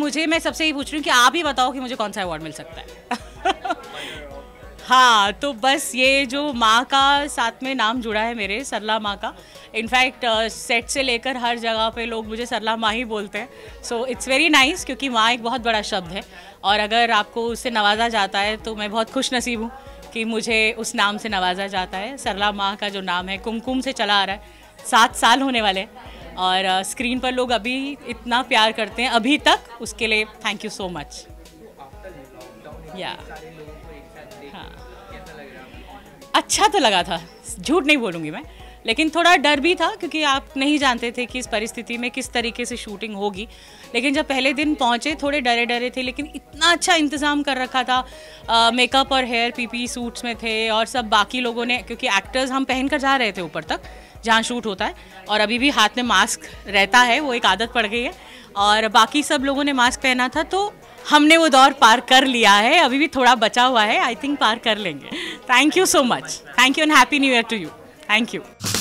मैं सबसे ही पूछ रही हूँ कि आप ही बताओ कि मुझे कौन सा अवार्ड मिल सकता है। हाँ, तो बस ये जो माँ का साथ में नाम जुड़ा है मेरे, सरला माँ का। इनफैक्ट सेट से लेकर हर जगह पे लोग मुझे सरला माँ ही बोलते हैं। सो इट्स वेरी नाइस, क्योंकि माँ एक बहुत बड़ा शब्द है और अगर आपको उससे नवाजा जाता है तो मैं बहुत खुश नसीब हूँ कि मुझे उस नाम से नवाजा जाता है। सरला माँ का जो नाम है कुमकुम से चला आ रहा है, 7 साल होने वाले हैं और स्क्रीन पर लोग अभी इतना प्यार करते हैं अभी तक, उसके लिए थैंक यू सो मच। या हाँ, अच्छा तो लगा था, झूठ नहीं बोलूँगी मैं, लेकिन थोड़ा डर भी था क्योंकि आप नहीं जानते थे कि इस परिस्थिति में किस तरीके से शूटिंग होगी। लेकिन जब पहले दिन पहुँचे थोड़े डरे डरे थे, लेकिन इतना अच्छा इंतज़ाम कर रखा था। मेकअप और हेयर पीपी सूट्स में थे और सब बाकी लोगों ने, क्योंकि एक्टर्स हम पहन कर जा रहे थे ऊपर तक जहाँ शूट होता है और अभी भी हाथ में मास्क रहता है, वो एक आदत पड़ गई है और बाकी सब लोगों ने मास्क पहना था, तो हमने वो दौर पार कर लिया है। अभी भी थोड़ा बचा हुआ है, आई थिंक पार कर लेंगे। Thank you so much, thank you and happy new year to you. Thank you.